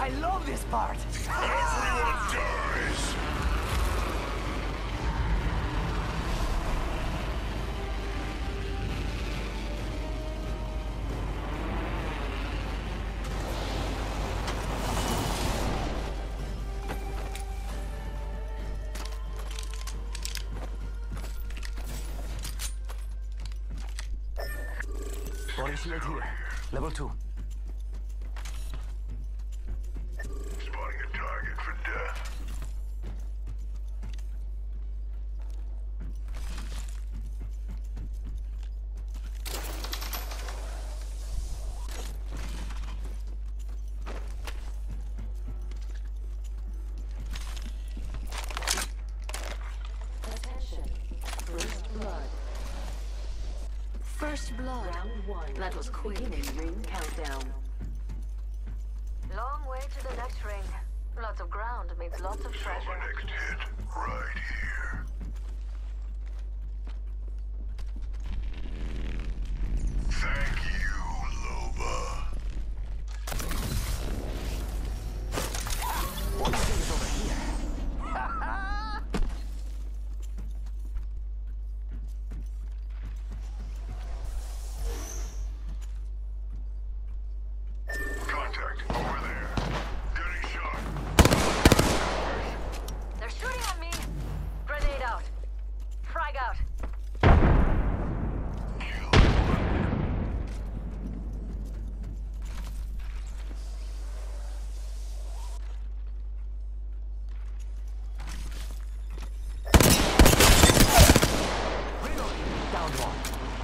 I love this part! Everyone dies! Body shield here. Level 2. Spotting a target for death. Attention. First blood. First blood. Round 1. That was quick. Beginning ring countdown. Long way to the next ring. Lots of ground means lots of So treasure. my next hit, right here. Thank you, Loba. One thing is over here. Contact, over there. Getting shot. They're shooting at me! Grenade out. Frag out. Reloading. Down one.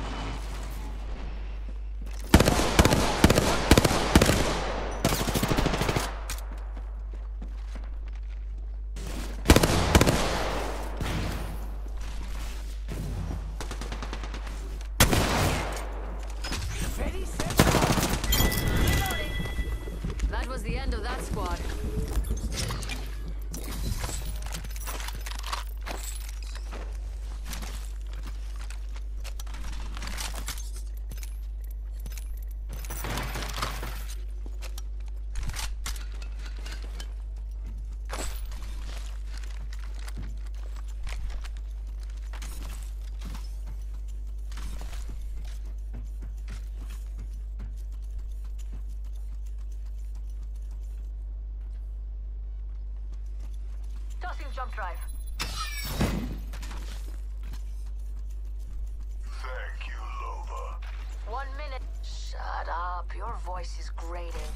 Ready, set, go. Reloading. That was the end of that squad. Tossing jump drive. Thank you, Loba. 1 minute. Shut up. Your voice is grating.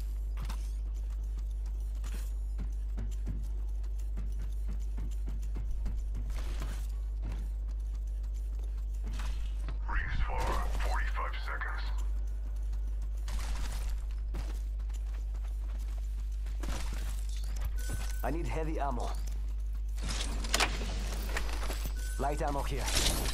Rings far, 45 seconds. I need heavy ammo. Light ammo here.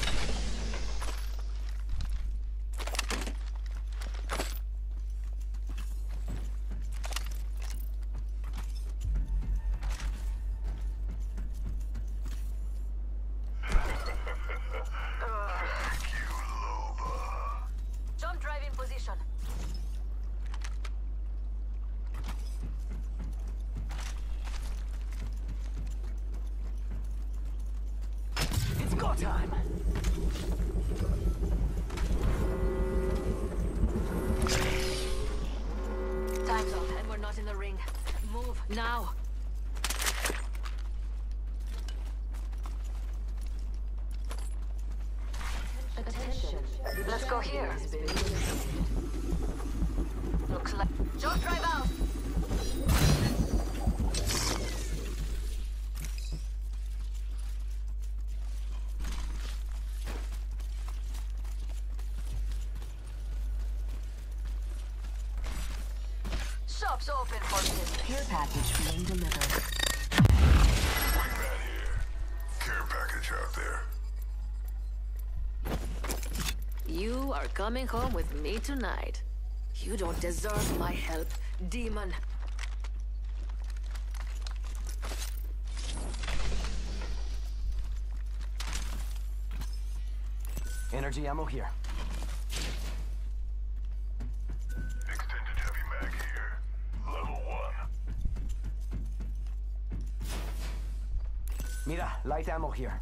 Thank you, Loba. Jump drive in position. It's go time. Time's up and we're not in the ring. Move now. Attention. Let's go here. Has been Looks like jump drive out. Shop's open for business. care package being delivered. Wingman here. Care package out there. You are coming home with me tonight. You don't deserve my help, demon. Energy ammo here. Extended heavy mag here. Level 1. Light ammo here.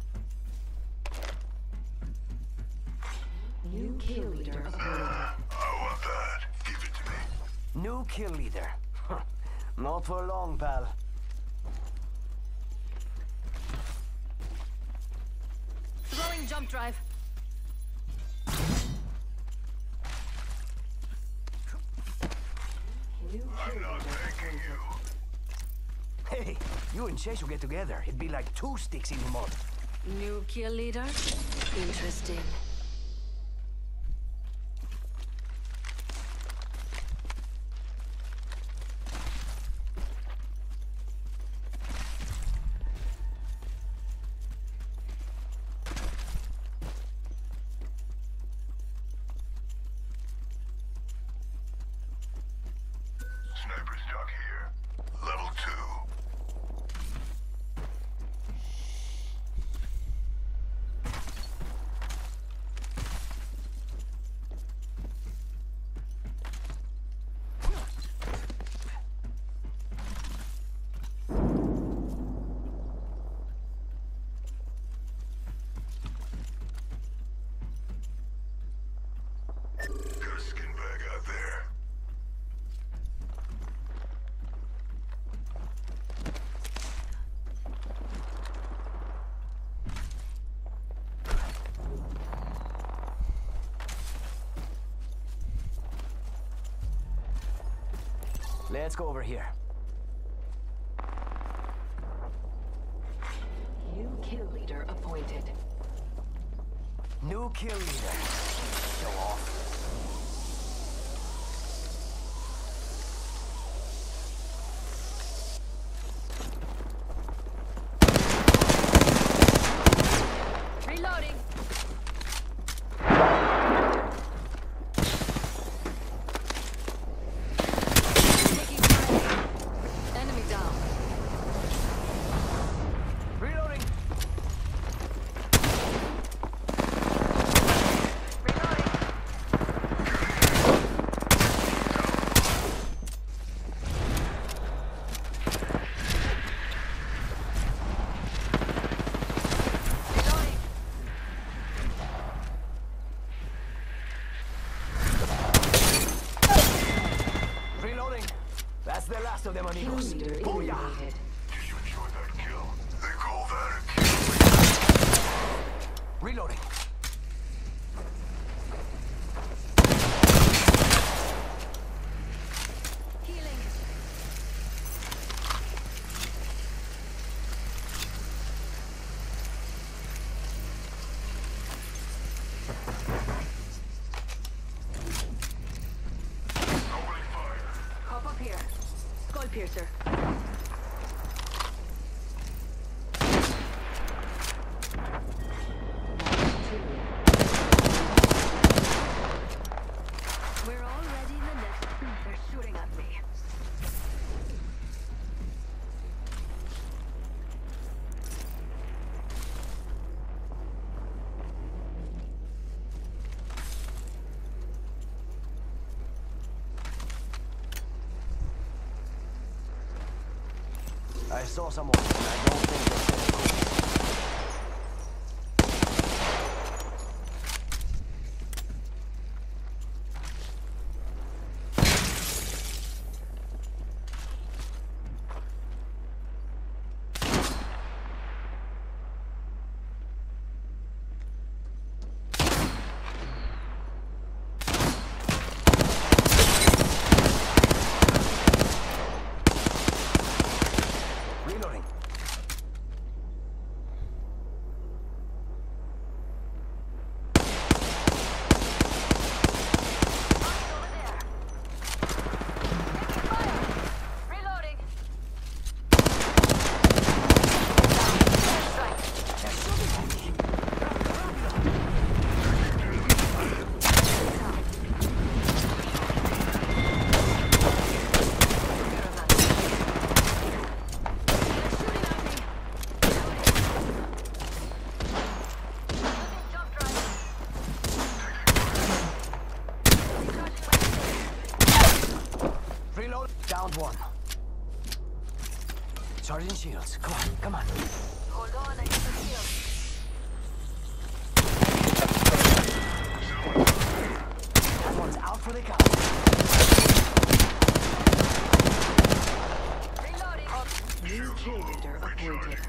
New kill leader appointed. I want that. Give it to me. New kill leader. Not for long, pal. Throwing jump drive. New I'm kill not leader thanking you. Hey, you and Chase will get together. It'd be like two sticks in the mud. New kill leader? Interesting. Sniper stock here. Level 2. Got a skin bag out there. Let's go over here. New kill leader appointed. New kill leader. Show off. Reloading. Taking fire. Enemy down. Reloading. Reloading. Reloading. Reloading. That's the last of them, Kill amigos. leader Booyah! eliminated. Did you enjoy that kill? They call that a kill. Reloading. Healing. Opening fire. Hop up here. Skull piercer. We're already in the next. They're shooting at me. I saw someone, and I don't think they're safe. Reloading. Over there. Taking fire. Reloading. Strike. They're shooting at me. Reload. Downed one. Charging shields. Come on, come on. Hold on, I need to heal. That one's out for the count. Reloading. New kill leader appointed.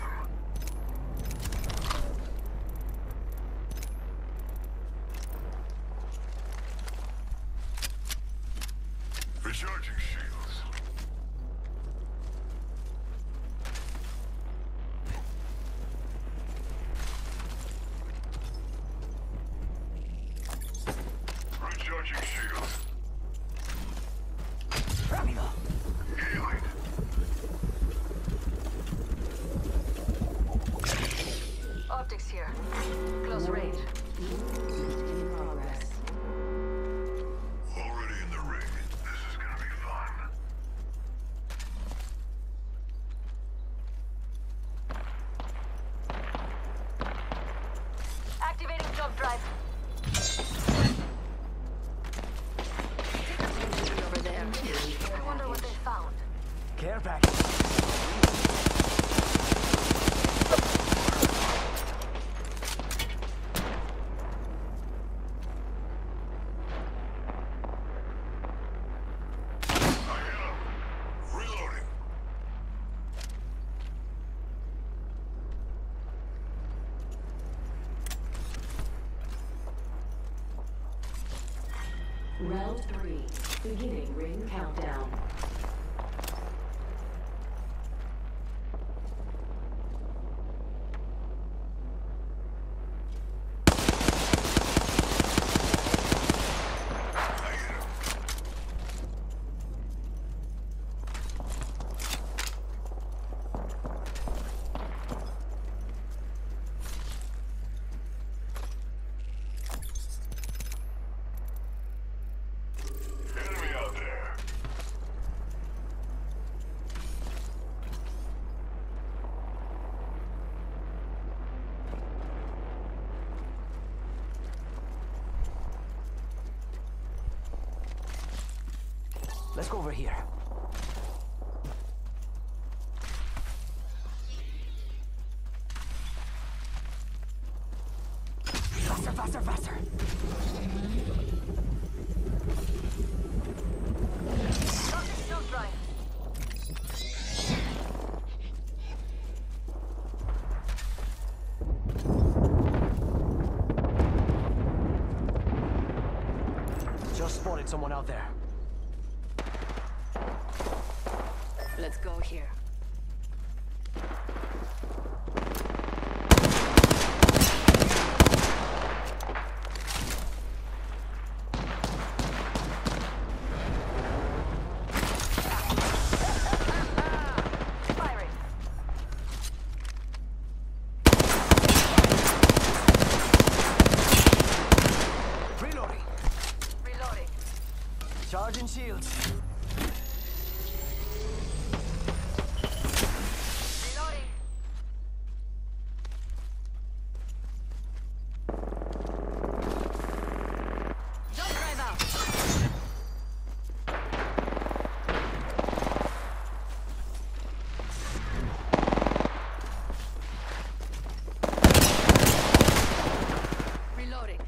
Recharging shields. Recharging shields. Rápido. Healing. Optics here. Close range. In progress. Already in the ring. This is gonna be fun. Activating jump drive. Over there. I wonder what they found. Care package. I hit him. Reloading. Round 3. Beginning ring countdown. I hit him. Enemy out there. Let's go over here. Faster, faster, faster. Optics jump drive. Just spotted someone out there. Let's go here. Firing. Reloading. Reloading. Charging shields. Reloading. Jump drive out. Reloading.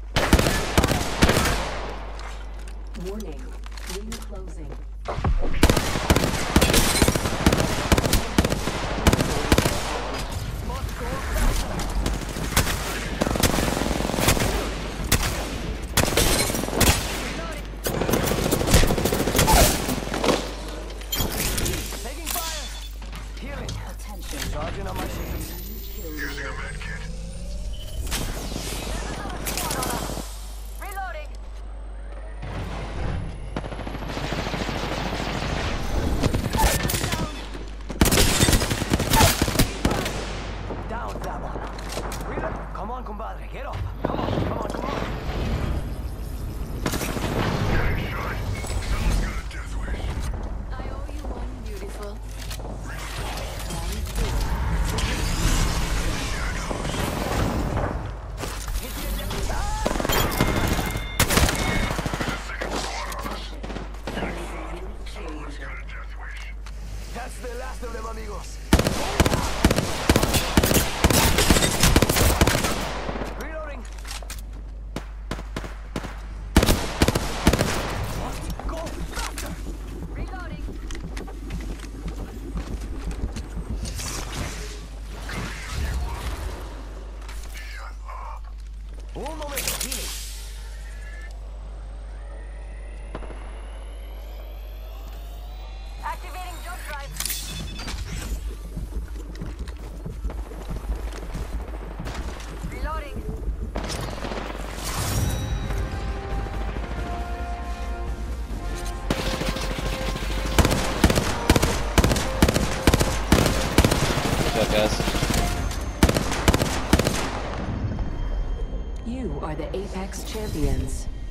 Warning. Ring closing. Must go faster. Taking fire. Healing. Attention. Charging on my shields. Using a med kit. Reloading. Down that one. Reload. Come on, compadre. Get up. Come on, come on, come on. Getting shot. Someone's got a death wish. I owe you one, beautiful. Someone's got a death wish. That's the last of them, amigos. Un momento, healing. Activating jump drive. Reloading. Good job, guys. You are the Apex champions.